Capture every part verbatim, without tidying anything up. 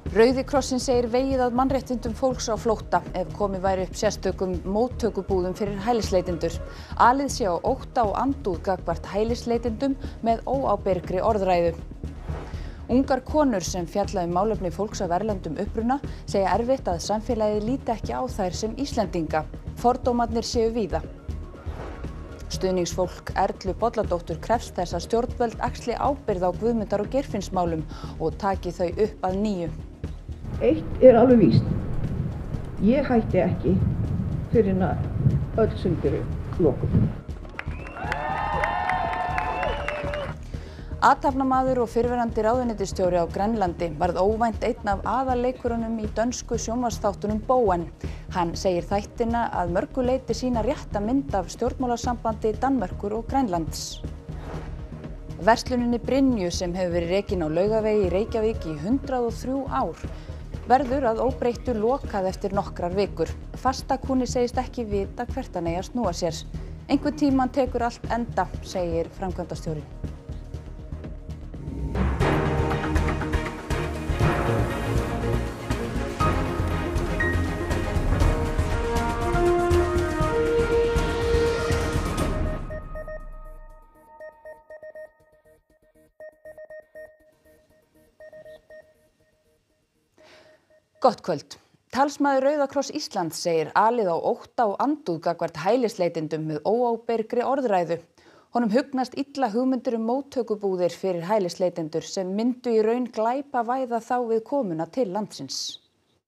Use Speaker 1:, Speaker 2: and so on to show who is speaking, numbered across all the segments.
Speaker 1: Rauði krossinn segir vegið að mannréttindum fólks á flótta ef komið væri upp sérstökum móttökubúðum fyrir hælisleitendur. Alið sé á ótta og andúð gagnvart hælisleitendum með óábyrgri orðræðu. Ungar konur sem fjalla um málefni fólks af erlendum uppruna segja erfitt að samfélagið líti ekki á þær sem Íslendinga. Fordómarnir séu víða. Stuðningsfólk Erlu Bolladóttur krefst þess að stjórnvöld axli ábyrgð á Guðmundar- og Geirfinnsmálum og taki þau upp að nýju.
Speaker 2: Eitt er alveg víst. Ég hætti ekki fyrir en að öll sundur lokum.
Speaker 1: Athafnamaður og fyrrverandi ráðuneytisstjóri á Grænlandi varð óvænt einn af aðalleikurunum í dönsku sjónvarpsþáttunum Boen. Hann segir þættina að mörgu leyti sýna rétta mynd af stjórnmálasambandi Danmerkur og Grænlands. Versluninni Brynju sem hefur verið rekin á Laugavegi í Reykjavík í hundrað og þrjú ár verður að óbreyttu lokað eftir nokkrar vikur. Fastakúnni segist ekki vita hvert hann eigi að snúa sér. Einhvern tímann tekur allt enda, segir framkvæmdastjórinn. Gott kvöld. Talsmaður Rauða kross Íslands segir alið á ótta og andúð gagnvart hælisleitendum með óábyrgri orðræðu. Honum hugnast illa hugmyndir um móttökubúðir fyrir hælisleitendur sem myndu í raun glæpavæða þá við komuna til landsins.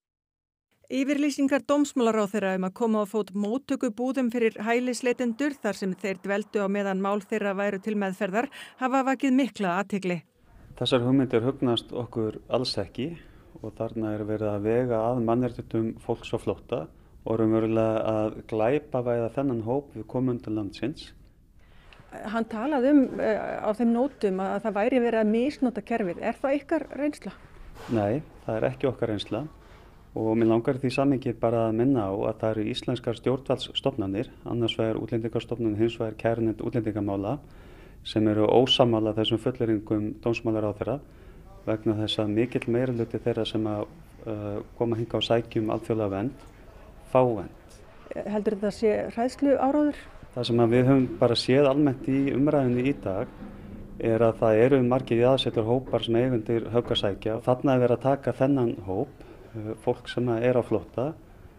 Speaker 3: Yfirlýsingar dómsmálaráðherra um að koma á fót móttökubúðum fyrir hælisleitendur þar sem þeir dveldu á meðan mál þeirra væru til meðferðar hafa vakið mikla athygli.
Speaker 4: Þessar hugmyndir hugnast okkur alls ekki. Og þarna er verið að vega að mannréttindum fólks á flótta og raunverulega að glæpavæða þennan hóp við komum til landsins.
Speaker 3: Hann talaði um uh, á þeim nótum að það væri verið að misnota kerfið. Er það ykkar reynsla?
Speaker 4: Nei, það er ekki okkar reynsla og mér langar því samhengi bara að minna á að það eru íslenskar stjórnvaldsstofnanir, annars vegar útlendingastofnun, hins vegar kærunefnd útlendingamála sem eru ósammála þessum fullyrðingum dómsmálaráðherra vegna þess að mikill meirihluti þeirra sem að uh, koma hingað á sækjum alþjóðlega vernd fá vernd.
Speaker 3: Heldur þetta sé hræðslu áróður?
Speaker 4: Það sem að við höfum bara séð almennt í umræðinni í dag er að það eru margir jaðarsettir hópar sem eiga undir högg að sækja. Þarna er verið að taka þennan hóp, uh, fólk sem er á flótta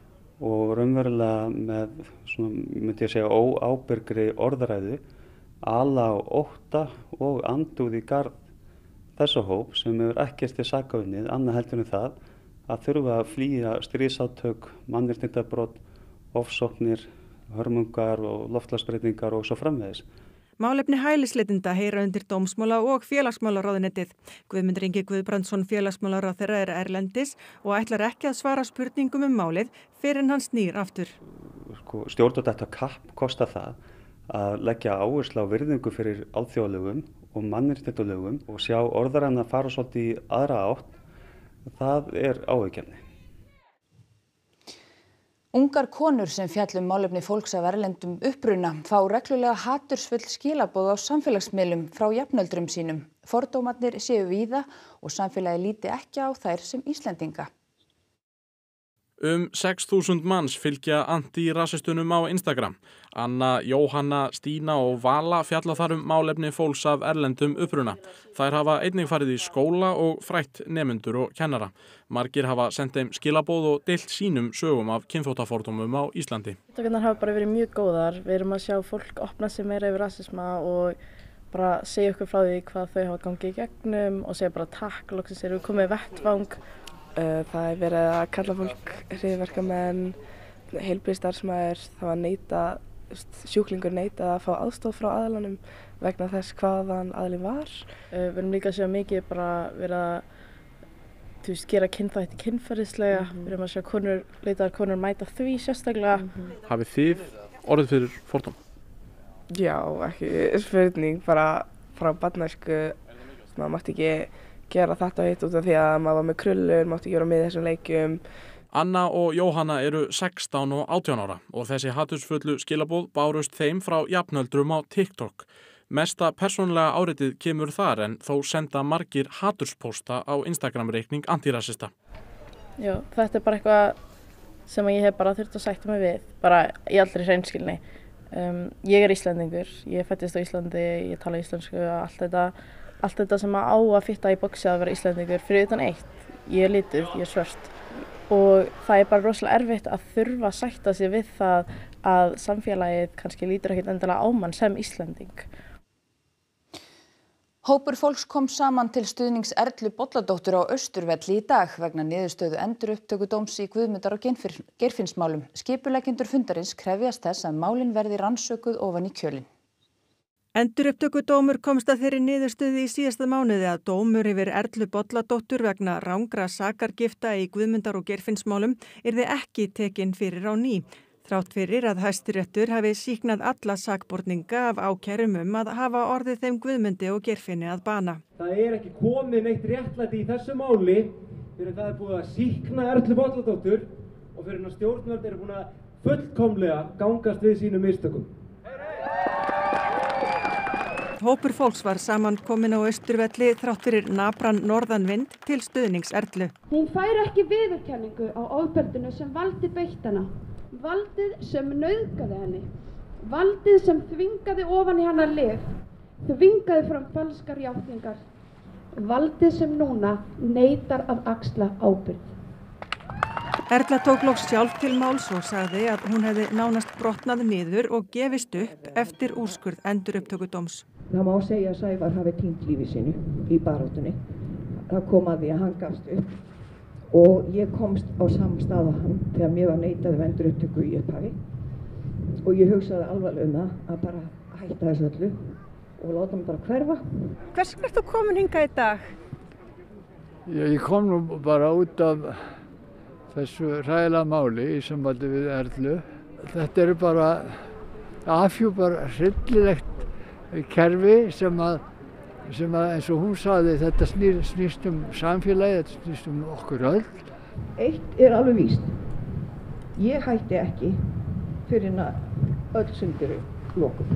Speaker 4: og raunverulega með, svona, myndi ég segja, óábyrgri orðræðu, ala á ótta og andúð í garð þessu hóp sem hefur ekkert til saka unnið, annað heldur en það að þurfa að flýja stríðsátök, mannréttindabrot, ofsóknir, hörmungar og loftslagsbreytingar og svo framvegis.
Speaker 3: Málefni hælisleitenda heyra undir dómsmála og félagsmálaráðuneytið. Guðmundur Ingi Guðbrandsson félagsmálaráðherra er erlendis og ætlar ekki að svara spurningum um málið fyrr en hann snýr aftur.
Speaker 4: Sko, stjórnvöld ættu að kapp kosta það að leggja áherslu á virðingu fyrir alþjóðalögum og mannréttindalögum og sjá orðarann að fara svolítið í aðra átt, það er áhyggjuefni.
Speaker 1: Ungar konur sem fjalla um málefni fólks af erlendum uppruna fá reglulega hatursfull skilaboð á samfélagsmiðlum frá jafnöldrum sínum. Fordómarnir séu víða og samfélagið líti ekki á þær sem Íslendinga.
Speaker 5: Um sex þúsund manns fylgja anti-rasistunum á Instagram. Anna, Jóhanna, Stína og Vala fjalla þar um málefni fólks af erlendum uppruna. Þær hafa einnig farið í skóla og frætt nemendur og kennara. Margir hafa sendt þeim skilaboð og deilt sínum sögum af kynþáttafordómum á Íslandi.
Speaker 6: Upptökurnar hafa bara verið mjög góðar. Við erum að sjá fólk opna sig meira yfir rasisma og bara segja okkur frá því hvað þau hafa gangið í gegnum og segja bara takk, loksins erum við komið í vettvang. Það er verið að kalla fólk hryðjuverkamenn, heilbrigðisstarfsmaður, það var neita, sjúklingur neitað að fá aðstoð frá aðilanum vegna þess hvaðan aðilinn var. Við erum líka að sjá mikið bara verið að þú veist, gera kynþætti kynferðislega, mm-hmm. Við erum að sjá konur, leitaðar konur mæta því sérstaklega. Mm-hmm.
Speaker 5: Hafið þið orðið fyrir fordóm?
Speaker 6: Já, ekki spurning, bara frá barnæsku, maður mátti ekki gera þetta og hitt út af því að maður var með krullur, mátti ekki vera með þessum leikjum.
Speaker 5: Anna og Jóhanna eru sextán og átján ára og þessi hatursfullu skilaboð bárust þeim frá jafnöldrum á TikTok. Mesta persónulega áreitið kemur þar en þó senda margir haturspósta á Instagram-reikning antirasista.
Speaker 6: Já, þetta er bara eitthvað sem ég hef bara þurft að sætta mig við, bara í allri hreinskilni. Um, ég er Íslendingur, ég fæddist á Íslandi, ég tala íslensku, allt þetta, allt þetta sem á að fitta í boxi að vera Íslendingur, fyrir utan eitt, ég er lituð, ég er svört. Og það er bara rosalega erfitt að þurfa að sætta sig við það að samfélagið kannski lítur ekkert endilega á mann sem Íslending.
Speaker 1: Hópur fólks kom saman til stuðnings Erlu Bolladóttur á Austurvelli í dag vegna niðurstöðu endurupptökudóms í Guðmundar- og Geirfinnsmálum. Skipuleggjendur fundarins krefjast þess að málin verði rannsökuð ofan í kjölinn.
Speaker 3: Endurupptökudómur komst að þeirri niðurstöðu í síðasta mánuði að dómur yfir Erlu Bolladóttur vegna rangra sakargifta í Guðmundar- og Geirfinnsmálum yrði ekki tekin fyrir á ný. Þrátt fyrir að Hæstiréttur hafi sýknað alla sakborninga af ákærum um að hafa orðið þeim Guðmundi og Geirfinni að bana.
Speaker 7: Það er ekki komið neitt réttlæti í þessu máli fyrir það er búið að sýkna Erlu Bolladóttur og fyrir að stjórnvöld eru búin að fullkomlega gangast við sínum mistökum.
Speaker 3: Hópur fólks var saman komin á Austurvelli þrátt fyrir napran norðanvind til stuðnings Erlu.
Speaker 8: Hún fær ekki viðurkenningu á ofbeldinu sem valdi beitt hana. Valdið sem nauðgaði henni, valdið sem þvingaði ofan í hana lyf, þvingaði fram falskar játningar, valdið sem núna neitar að axla ábyrgð.
Speaker 3: Erla tók loks sjálf til máls og sagði að hún hefði nánast brotnað niður og gefist upp eftir úrskurð endurupptökudóms.
Speaker 2: Það má segja að Sævar hafi týnt lífi sínu í baráttunni. Það kom að því að hann gafst upp. Og ég komst á samstað á hann þegar mér var neitað um endurupptöku í upphafi og ég hugsaði alvarlega um það að bara hætta þessu öllu og láta mig bara hverfa.
Speaker 3: Hvers vegna ert þú komin hingað í dag?
Speaker 9: Ég kom nú bara út af þessu hræðilega máli í sambandi við Erlu. Þetta eru bara afhjúpar hryllilegt kerfi sem að sem að eins og hún sagði þetta snýr, snýst um samfélagi, þetta snýst um okkur öll.
Speaker 2: Eitt er alveg víst, ég hætti ekki fyrir að öll sundur lokum.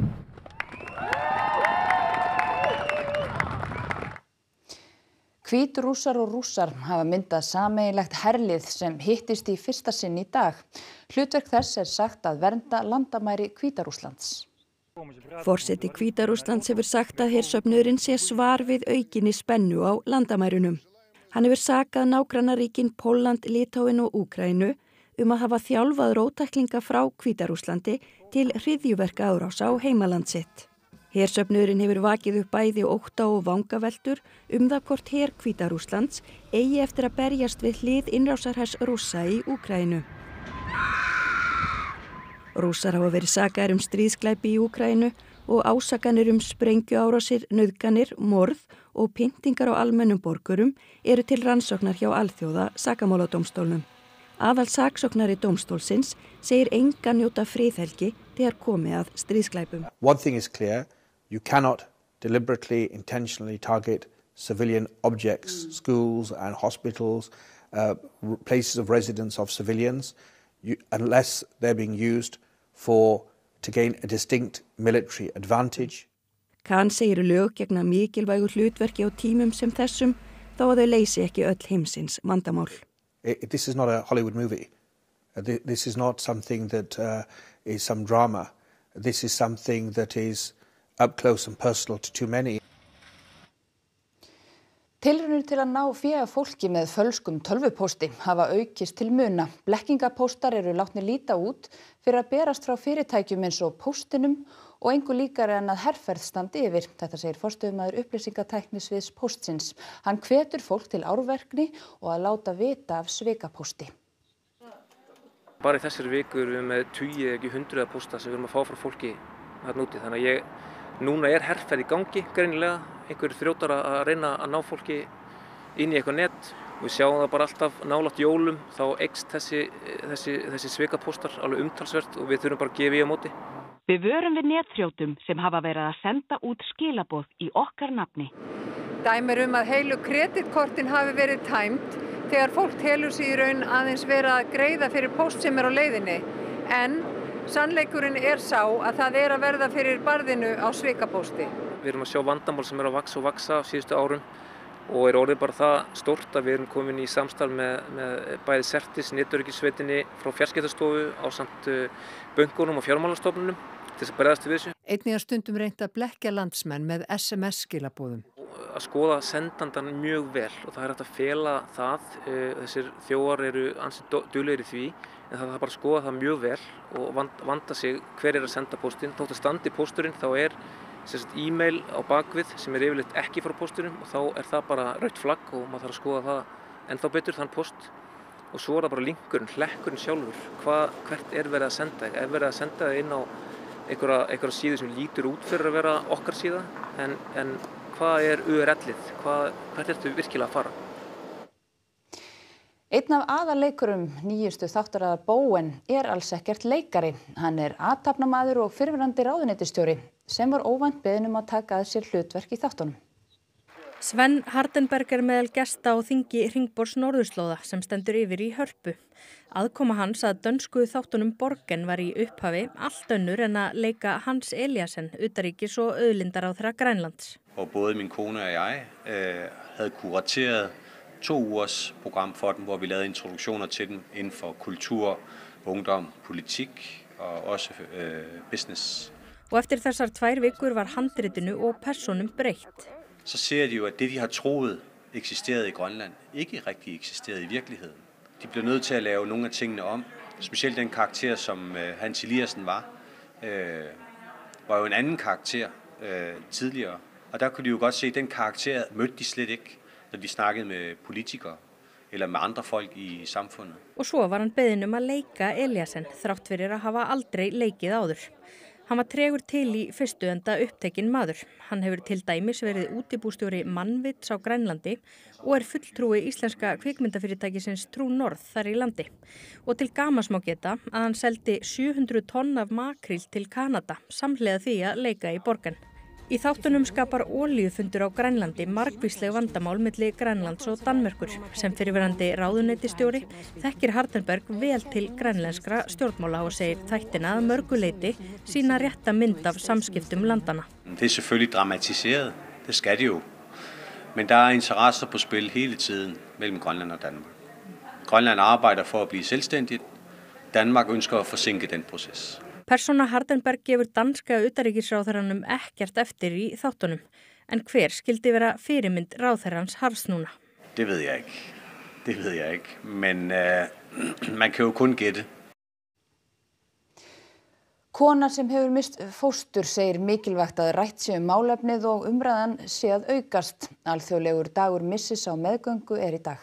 Speaker 1: Hvítrússar og rússar hafa myndað sameiginlegt herlið sem hittist í fyrsta sinn í dag. Hlutverk þess er sagt að vernda landamæri Hvíta-Rússlands.
Speaker 10: Forseti Hvíta-Rússlands hefur sagt að hersöfnuðurinn sé svar við aukinni spennu á landamærunum. Hann hefur sakað nágrannaríkin Pólland, Litáin og Úkraínu um að hafa þjálfað róttæklinga frá Hvíta-Rússlandi til hryðjuverka árása á heimaland sitt. Hersöfnuðurinn hefur vakið upp bæði ótta og vangaveltur um það hvort her Hvíta-Rússlands eigi eftir að berjast við hlið innrásarhers Rússa í Úkraínu. Rússar hafa verið sakaðir um stríðsglæpi í Úkraínu og ásakanir um sprengjuárásir, nauðganir, morð og pyntingar á almennum borgurum eru til rannsóknar hjá alþjóða sakamáladómstólnum. Aðal saksóknari dómstólsins segir enga njóta friðhelgi þegar komi að stríðsglæpum.
Speaker 11: One thing is clear, you cannot deliberately, intentionally target civilian objects, schools and hospitals, uh, places of residence of civilians, you, unless they're being used for to gain a distinct military advantage.
Speaker 10: Khan segir lög gegna mikilvægu hlutverki á tímum sem þessum þó að þau leysi ekki öll heimsins vandamál.
Speaker 11: It, this is not a Hollywood movie. Uh, th this is not something that uh, is some drama. This is something that is up close and personal to too many.
Speaker 1: Tilraunir til að ná fé af fólki með fölskum tölvupósti hafa aukist til muna. Blekkingapóstar eru látnir líta út fyrir að berast frá fyrirtækjum eins og Póstinum og engu líkari en að herferð standi yfir. Þetta segir forstöðumaður upplýsingatæknisviðs Póstsins. Hann hvetur fólk til árverkni og að láta vita af svikapósti.
Speaker 12: Bara í þessari viku erum við með tugi ekki hundruða pósta sem við erum að fá frá fólki þarna úti. Þannig að ég, núna er herferð í gangi greinilega. Einhverjir þrjótar að reyna að ná fólki inn í eitthvað net. Við sjáum það bara alltaf nálægt jólum, þá eykst þessi, þessi, þessi svikapóstar alveg umtalsvert og við þurfum bara að gefa í á móti.
Speaker 13: Við vörum við netþrjótum sem hafa verið að senda út skilaboð í okkar nafni.
Speaker 14: Dæmi um að heilu kreditkortin hafi verið tæmt þegar fólk telur sig í raun aðeins vera að greiða fyrir póst sem er á leiðinni. En Sannleikurinn er sá að það er að verða fyrir barðinu á svikapósti.
Speaker 12: Við erum að sjá vandamál sem er að vaksa og vaksa á síðustu árum og er orðið bara það stórt að við erum komin í samstarf með, með bæði Certis, netöryggisveitinni frá fjarskiptastofu á samt bönkunum og fjármálastofnunum til þess að bregðast við þessu.
Speaker 15: Einnig að stundum reynt að blekkja landsmenn með S M S-skilaboðum.
Speaker 12: Að skoða sendandan mjög vel og það er hægt að fela það. Þessir þjófar eru ansi duglegir í því en það er bara að skoða það mjög vel og vanda sig hver er að senda póstinn. Þótt að standi pósturinn þá er e-mail á bakvið sem er yfirleitt ekki frá póstinum og þá er það bara rautt flagg og maður þarf að skoða það ennþá betur þann póst. Og svo er það bara linkurinn, hlekkurinn sjálfur. Hvað, hvert er verið að senda? Er verið að senda það inn á einhverja, einhverja síðu sem lítur út fyrir að vera okkar síða? En, en hvað er U R L-ið? Hvað, hvert ertu virkilega að fara?
Speaker 1: Einn af aðalleikurum nýjustu þáttaraðar Bowen er alls ekkert leikari. Hann er athafnamaður og fyrrverandi ráðuneytisstjóri sem var óvænt beðinn um að taka að sér hlutverk í þáttunum.
Speaker 16: Sven Hardenberg er meðal gesta á þingi Hringborðs Norðurslóða sem stendur yfir í Hörpu. Aðkoma hans að dönsku þáttunum Borgen var í upphafi allt önnur en að leika Hans Eliasen, utanríkis- og auðlindaráðherra Grænlands.
Speaker 17: Og både min kone og jeg øh, havde kurateret to ugers program for dem, hvor vi lavede introduktioner til dem inden for kultur, ungdom, politik og også øh, business.
Speaker 16: Og eftir þessar tvær vikur var handritinu og personum breytt.
Speaker 17: Så ser de jo, at det, de har troet eksisterede i Grønland, ikke rigtig eksisterede i virkeligheden. De bliver nødt til at lave nogle af tingene om. Specielt den karakter, som øh, Hans Eliasen var, øh, var jo en anden karakter øh, tidligere. Og der kunne de jo godt se, at den karakter mødte de slet ikke, når de snakkede med politikere eller med andre folk i samfundet.
Speaker 16: Og svo var hann beðinn um að leika Eliasen, þrátt fyrir að hafa aldrei leikið áður. Hann var tregur til í fyrstu enda upptekinn maður. Hann hefur til dæmis verið útibústjóri Mannvits á Grænlandi og er fulltrúi íslenska kvikmyndafyrirtækisins True North þar í landi. Og til gamans má geta að hann seldi sjö hundruð tonn af makríl til Kanada samhliða því að leika í Borgen. Í þáttunum skapar olíufundur á Grænlandi margvísleg vandamál milli Grænlands og Danmerkur sem fyrirverandi ráðuneytisstjóri þekkir Hardenberg vel til grænlenskra stjórnmála og segir þættina að mörgu leyti sína rétta mynd af samskiptum landana.
Speaker 17: Det er selvfølgelig dramatiseret, det skal det jo. Men der er interesser på spil hele tiden mellem Grønland og Danmark. Grønland arbejder for at blive selvstændigt. Danmark ønsker at forsinke den proces.
Speaker 16: Persóna Hardenberg gefur danska utanríkisráðherranum ekkert eftir í þáttunum. En hver skildi vera fyrirmynd ráðherrans harðsnúna?
Speaker 17: Det ved jeg ikke. Det ved jeg ikke. Men uh, man kan jo kun gætte.
Speaker 1: Kona sem hefur mist fóstur segir mikilvægt að rætt sé um málefnið og umræðan sé að aukast. Alþjóðlegur dagur missis á meðgöngu er í dag.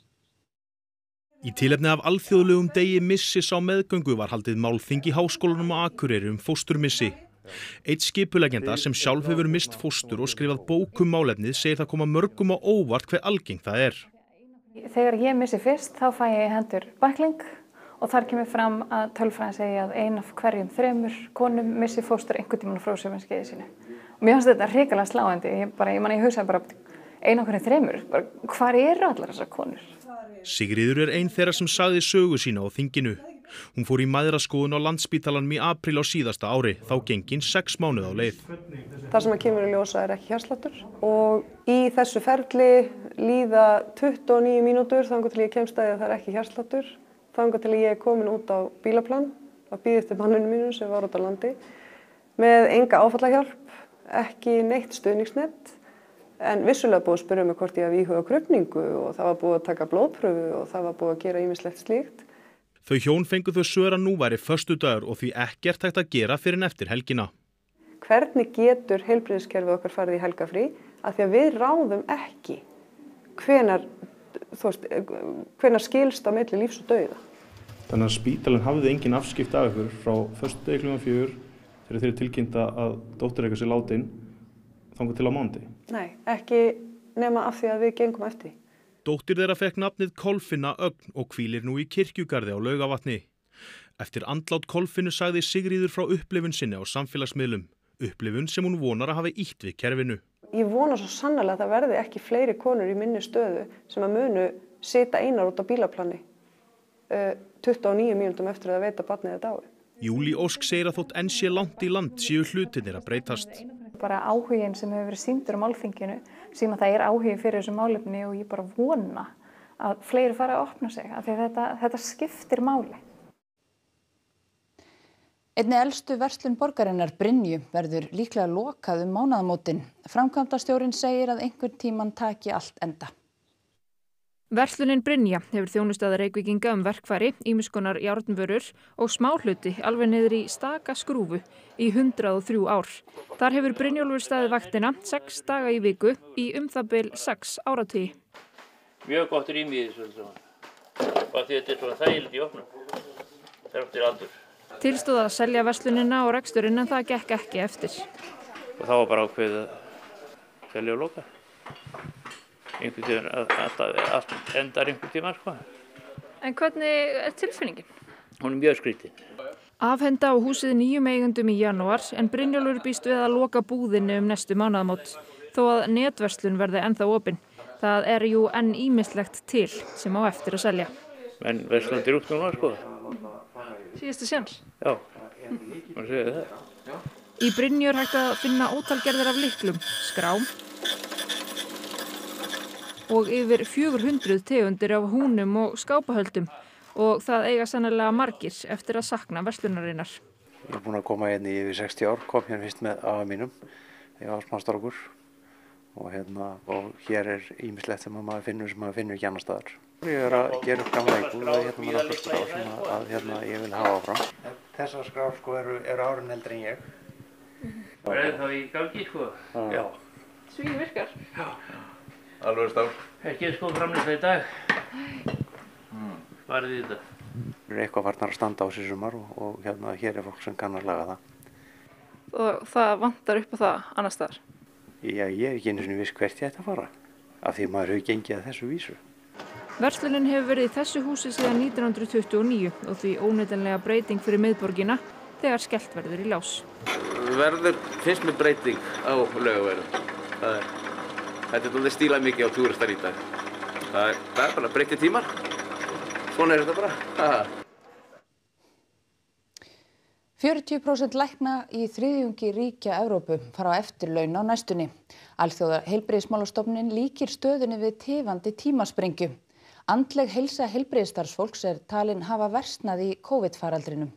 Speaker 18: Í tilefni af alþjóðlegum degi missis á meðgöngu var haldið málþing í Háskólanum á Akureyri um fósturmissi. Einn skipuleggjenda sem sjálf hefur mist fóstur og skrifað bók um málefnið segir það koma mörgum á óvart hve algengt það er.
Speaker 19: Þegar ég missi fyrst þá fæ ég í hendur bækling og þar kemur fram að tölfræðin segja að ein af hverjum þremur konum missi fóstur einhvern tímann á frjóseminskeiði sínu. Og mér finnst þetta hrikalega sláandi. Ég bara, ég man ég hugsaði bara ein af hverjum þremur. Bara, hvar eru allar þessar konur?
Speaker 18: Sigríður er ein þeirra sem sagði sögu sína á þinginu. Hún fór í mæðraskoðun á Landspítalanum í apríl á síðasta ári, þá gengin sex mánuð á leið.
Speaker 20: Það sem að kemur í ljósa er ekki hjartsláttur og í þessu ferli líða tuttugu og níu mínútur þangað til ég kemst að það er ekki hjartsláttur, þangað til ég er komin út á bílaplan að bíða eftir manninu mínu sem var út á landi með enga áfallahjálp, ekki neitt stuðningsnett. En vissulega búið að spyrja mig hvort ég hafi íhuga krufningu og það var búið að taka blóðpröfu og það var búið að gera ýmislegt slíkt.
Speaker 18: Þau hjón fengu þau svör að nú væri föstudagur og því ekkert hægt að gera fyrir en eftir helgina.
Speaker 20: Hvernig getur heilbrigðiskerfið okkar farið í helgafrí? Af því að við ráðum ekki hvenar, þú veist, hvenar skilst á milli lífs og dauða.
Speaker 21: Þannig að spítalinn hafði engin afskipti af ykkur frá föstudegi klukkan fjögur þegar þeir tilkynnta að dóttir ykkar sé látin þangað til á mánudag.
Speaker 20: Nei, ekki nema af því að við gengum eftir.
Speaker 18: Dóttir þeirra fekk nafnið Kolfinna Ögn og hvílir nú í kirkjugarði á Laugavatni. Eftir andlát Kolfinnu sagði Sigríður frá upplifun sinni á samfélagsmiðlum, upplifun sem hún vonar að hafi ýtt við kerfinu.
Speaker 20: Ég vona svo sannarlega að það verði ekki fleiri konur í minni stöðu sem að munu sita einar út á bílaplani uh, tuttugu og níu mínútum eftir að veita barnið er dáið.
Speaker 18: Júlí Ósk segir að þótt enn sé langt í land séu hlutirnir að breytast.
Speaker 19: Bara áhugin sem hefur verið sýndur á málþinginu sýna að það er áhugi fyrir þessu málefni og ég bara vona að fleiri fara að opna sig af því að þetta, þetta skiptir máli.
Speaker 1: Einni elstu verslun borgarinnar Brynju verður líklega lokað um mánaðamótin. Framkvæmdastjórinn segir að einhvern tímann taki allt enda.
Speaker 4: Verslunin Brynja hefur þjónustaða Reykvíkinga um verkfæri, ýmiss konar járnvörur og smáhluti alveg niður í staka skrúfu í hundrað og þrjú ár. Þar hefur Brynjólfur staðið vaktina sex daga í viku í um það bil sex áratugi.
Speaker 22: Mjög gott rými í þessu. Bara því þetta er svona þægilegt í opnum. Það er eftir aldur.
Speaker 4: Tilstóð að selja verslunina og reksturinn en það gekk ekki eftir.
Speaker 22: Og þá var bara ákveðið að selja og loka. Einhvern tíðan, alltaf, allt endar einhvern tíma, sko.
Speaker 4: En hvernig er tilfinningin?
Speaker 22: Hún er mjög skrítin.
Speaker 4: Afhenda á húsið nýjum eigendum í janúar en Brynjólfur býst við að loka búðinni um næstu mánaðamót, þó að netverslun verði ennþá opin. Það er jú enn ýmislegt til sem á eftir að selja.
Speaker 22: En verslandi er út núna, sko.
Speaker 4: Síðustu séns?
Speaker 22: Já, maður segir það.
Speaker 4: Í Brynju er hægt að finna ótalgerðir af lyklum, skrám, og yfir fjögur hundruð tegundir af húnum og skápahöldum og það eiga sannarlega margir eftir að sakna verslunarinnar.
Speaker 23: Ég er búin að koma hérna í yfir sextíu ár, kom hérna fyrst með afa mínum, ég var smástrákur og, hérna, og hér er ýmislegt sem maður finnur sem maður finnur ekki annar staðar. Ég er að gera upp gamla íbúð og hérna maður nokkur skrár sem að, að hérna, ég vil hafa áfram. Þessar skrár sko, eru, eru árin eldri en ég.
Speaker 22: Það er þá í gangi sko? Já.
Speaker 4: Svín virkar?
Speaker 22: Já. Alveg stál. Ekki sko framlýsta í dag. Svarið í þetta.
Speaker 23: Það er eitthvað farnar að standa á sér sumar og, og hérna hér er fólk sem kann að laga það.
Speaker 4: Og það vantar upp á það annars staðar?
Speaker 23: Já, ég er ekki einu sinni viss hvert ég ætti að fara. Af því maður hefur gengið að þessu vísu.
Speaker 4: Verslunin hefur verið í þessu húsi síðan nítján hundruð tuttugu og níu og því óneitanlega breyting fyrir miðborgina þegar skellt verður í ljós.
Speaker 24: Verður finnst mér breyting á Laugaveginum. Það er Þetta er alveg stílað mikið á túristar í dag. Það er, það er bara breytti tímar. Svona er þetta bara.
Speaker 1: fjörutíu prósent lækna í þriðjungi ríkja Evrópu fara á eftirlaun á næstunni. Alþjóða heilbrigðismálastofnunin líkir stöðunni við tifandi tímasprengju. Andleg heilsa heilbrigðisstarfsfólks er talin hafa versnað í COVID-faraldrinum.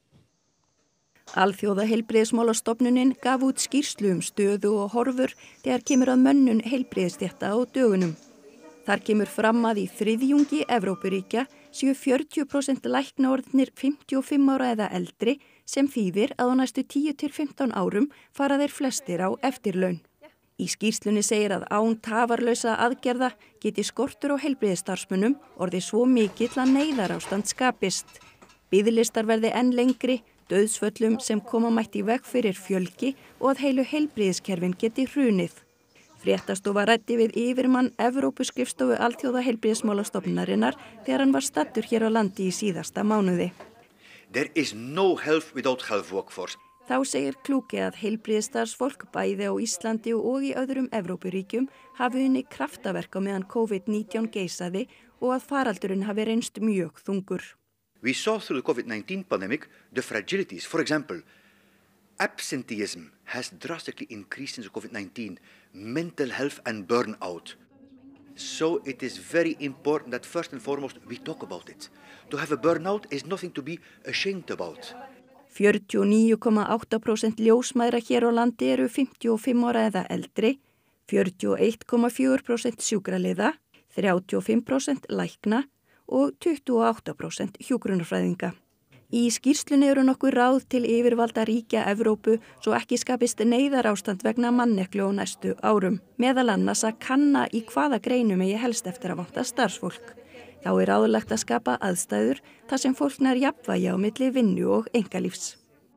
Speaker 10: Alþjóða heilbrigðismálastofnunin gaf út skýrslu um stöðu og horfur þegar kemur að mönnun heilbrigðisstétta á dögunum. Þar kemur fram að í þriðjungi Evrópuríkja séu fjörutíu prósent lækna orðnir fimmtíu og fimm ára eða eldri sem þýðir að á næstu tíu til fimmtán árum fara þeir flestir á eftirlaun. Í skýrslunni segir að án tafarlausa aðgerða geti skortur á heilbrigðisstarfsmönnum orðið svo mikill að neyðarástand skapist. Biðlistar verði enn lengri, dauðsföllum sem koma mætti í veg fyrir fjölgi og að heilu heilbrigðiskerfin geti hrunið. Fréttastofa ræddi við yfirmann Evrópuskrifstofu Alþjóða heilbrigðismálastofnunarinnar þegar hann var staddur hér á landi í síðasta mánuði.
Speaker 25: There is no health without health workforce.
Speaker 10: Þá segir Klúke að heilbrigðisstarfsfólk bæði á Íslandi og í öðrum Evrópuríkjum hafi unnið kraftaverk á meðan COVID nítján geisaði og að faraldurinn hafi reynst mjög þungur.
Speaker 25: We saw through the COVID nineteen pandemic the fragilities. For example, absenteeism has drastically increased since COVID nineteen, mental health and burnout. So it is very important that first and foremost we talk about it. To have a burnout is nothing to be ashamed about.
Speaker 10: fjörutíu og níu komma átta prósent ljósmæðra hér á landi eru fimmtíu og fimm ára eða eldri, fjörutíu og eitt komma fjögur prósent sjúkraliða, þrjátíu og fimm prósent lækna og tuttugu og átta prósent hjúkrunarfræðinga. Í skýrslunni eru nokkur ráð til yfirvalda ríkja Evrópu svo ekki skapist neyðarástand vegna manneklu á næstu árum. Meðal annars að kanna í hvaða greinum eigi helst eftir að vanta starfsfólk. Þá er ráðlegt að skapa aðstæður þar sem fólk nær jafnvægi á milli vinnu og einkalífs.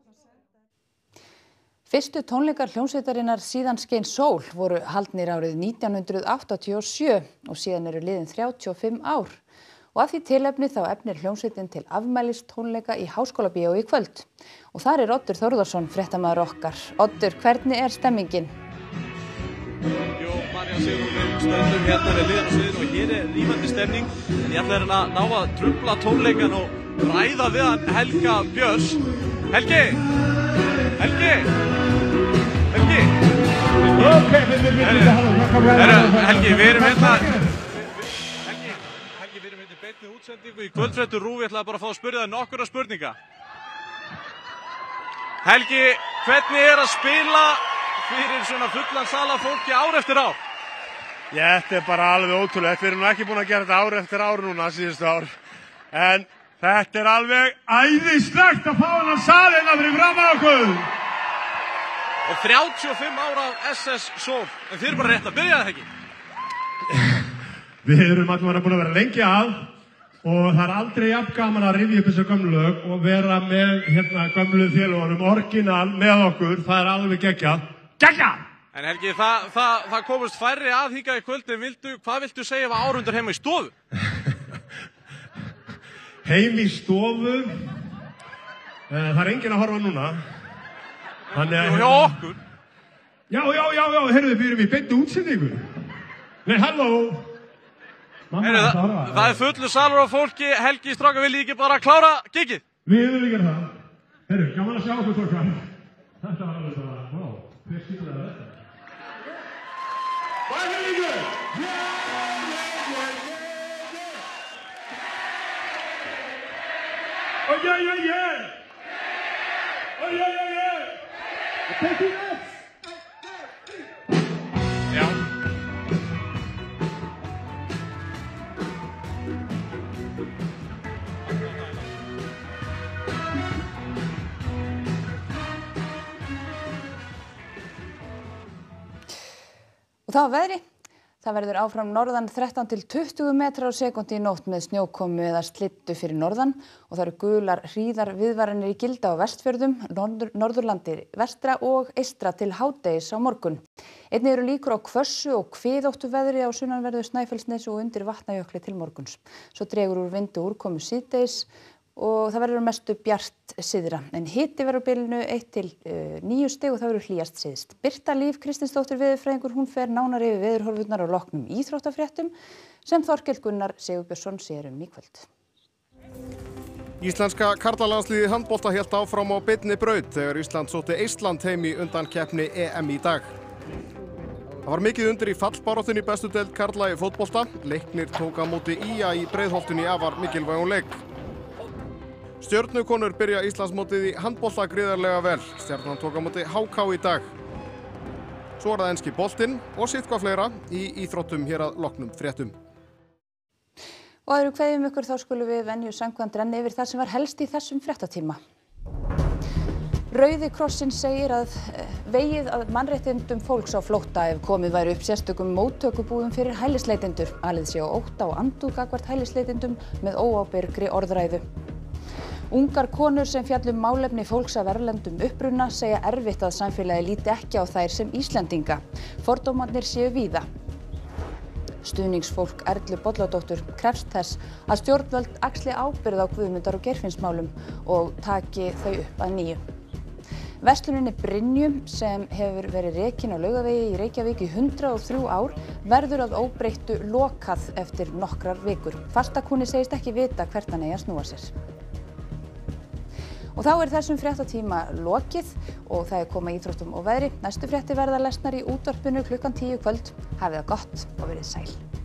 Speaker 1: Fyrstu tónleikar hljómsveitarinnar Síðan skein sól voru haldnir árið nítján hundruð áttatíu og sjö og síðan eru liðin þrjátíu og fimm ár. Og að því tilefni þá efnir hljómsveitin til afmælistónleika í Háskólabíói í kvöld. Og þar er Oddur Þórðarsson, fréttamaður okkar. Oddur, hvernig er stemmingin?
Speaker 26: Jú, Marja Sigurður stöndum hérna við liðan á sviðinu og hér er rífandi stemning. En ég ætla hérna að ná að trufla tónleikan og ræða við hann Helga Björns. Helgi! Helgi! Helgi! Helgi, við erum hérna Helgi, Helgi, við erum hérna í beinni útsendingu í kvöldfréttum RÚV. Ég ætlaði bara að fá að spyrja það nokkura spurninga. Helgi, hvernig er að spila fyrir svona fullan sal af fólki ár eftir ár?
Speaker 3: Já, þetta er bara alveg ótrúlegt. Við erum nú ekki búin að gera þetta ár eftir ár núna síðustu ár. En þetta er alveg æðislegt að fá hennar salina fyrir fram á okkur.
Speaker 26: Og þrjátíu og fimm ára af S S Sól. En þið eru bara rétt að byrja það ekki?
Speaker 3: Við erum allavega búin að vera lengi að og það er aldrei jafn gaman að rifja upp þessu gömlu lög og vera með hérna gömlu félagunum orginal með okkur. Það er alveg geggjað. Geggjað!
Speaker 26: En Helgi, það, það, það komast færri að hingað í kvöldi. Vildu, hvað viltu segja ef árundur heima í stofu?
Speaker 3: Heim í stofu? Það er enginn að horfa núna. Þannig að...
Speaker 26: Jú, hjá okkur.
Speaker 3: Já, já, já, já, heyrðu, við erum í beinni útsendingu. Nei, halló.
Speaker 26: Heyrðu, það, það er fullu salur af fólki. Helgi, strákar, viljið ekki bara klára gigið?
Speaker 3: Við viljum ekki gera það. Heyrðu, gaman að sjá okkur, strákar. Þetta var alveg bara, vá, hver skilur það þetta? Hvað er líka? Oh, yeah, yeah, yeah! Oh, yeah, yeah, yeah! Take it up!
Speaker 26: Já.
Speaker 1: Og það var veðri. Það verður áfram norðan þrettán til tuttugu metrar á sekúndu í nótt með snjókomu eða slyddu fyrir norðan og það eru gular hríðar viðvaranir í gildi á Vestfjörðum, norður, Norðurlandi vestra og eystra til hádegis á morgun. Einnig eru líkur á hvössu og kviðóttu veðri á sunnanverðu Snæfellsnesi og undir Vatnajökli til morguns. Svo dregur úr vindu úrkomu síðdegis og það verður mestu bjart syðra en hiti verður á bilinu eitt til níu stig og það verður hlýjast syðst. Birta Líf Kristinsdóttir veðurfræðingur, hún fer nánar yfir veðurhorfurnar á loknum íþróttafréttum sem Þorkell Gunnar Sigurbjörnsson sér um í kvöld.
Speaker 5: Íslenska karlalandsliðið handbolta hélt áfram á beinni braut þegar Ísland sótti Eistland heim í undankeppni E M í dag. Það var mikið undir í fallbaráttunni í bestu deild karla í fótbolta. Leiknir tók á móti í a í Breiðholtinu í afar mikilvægum leik. Stjörnukonur byrja Íslandsmótið í handbolta gríðarlega vel. Stjarnan tók á móti H K í dag. Svo er það enski boltinn og sitthvað fleira í íþróttum hér að loknum fréttum.
Speaker 1: Og aðru kveðjum ykkur þá skulum við venju samkvæmt renna yfir það sem var helst í þessum fréttatíma. Rauði krossinn segir að vegið að mannréttindum fólks á flótta ef komið væri upp sérstökum móttökubúðum fyrir hælisleitendur. Alið sé á ótta og andúð gagnvart hælisleitendum með óábyrgri orðræðu. Ungar konur sem fjalla um málefni fólks af erlendum uppruna segja erfitt að samfélagið líti ekki á þær sem Íslendinga. Fordómarnir séu víða. Stuðningsfólk Erlu Bolladóttur krefst þess að stjórnvöld axli ábyrgð á Guðmundar- og Geirfinnsmálum og taki þau upp að nýju. Versluninni Brynju sem hefur verið rekin á Laugavegi í Reykjavík í hundrað og þrjú ár verður að óbreyttu lokað eftir nokkrar vikur. Fastakúnni segist ekki vita hvert hann eigi að snúa sér. Og þá er þessum fréttatíma lokið og það er komið íþróttum og veðri. Næstu fréttir verða lesnar í útvarpinu klukkan tíu kvöld. Hafið það gott og verið sæl.